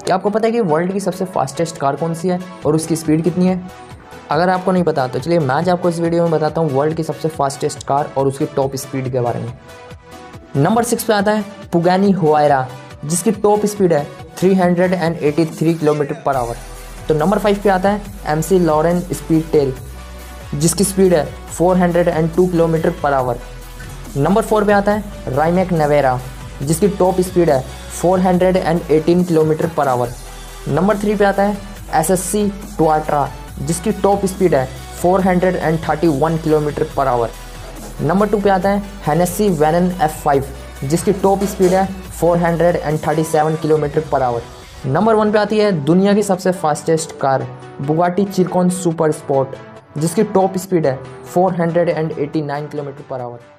क्या आपको पता है कि वर्ल्ड की सबसे फास्टेस्ट कार कौन सी है और उसकी स्पीड कितनी है? अगर आपको नहीं पता तो चलिए मैं आज आपको इस वीडियो में बताता हूँ वर्ल्ड की सबसे फास्टेस्ट कार और उसकी टॉप स्पीड के बारे में। नंबर 6 पे आता है पुगानी हुआयरा, जिसकी टॉप स्पीड है 383 किलोमीटर पर आवर। तो नंबर 5 पे आता है MC लॉरेन स्पीड टेल, जिसकी स्पीड है 402 किलोमीटर पर आवर। नंबर 4 पे आता है राइमेक नवेरा, जिसकी टॉप स्पीड है 418 किलोमीटर पर आवर। नंबर 3 पे आता है SSC टुआट्रा, जिसकी टॉप स्पीड है 431 किलोमीटर पर आवर। नंबर 2 पे आता है हेनेसी वैनन F5, जिसकी टॉप स्पीड है 437 किलोमीटर पर आवर। नंबर 1 पे आती है दुनिया की सबसे fastest car Bugatti Chiron super sport, जिसकी टॉप स्पीड है 489 किलोमीटर पर आवर।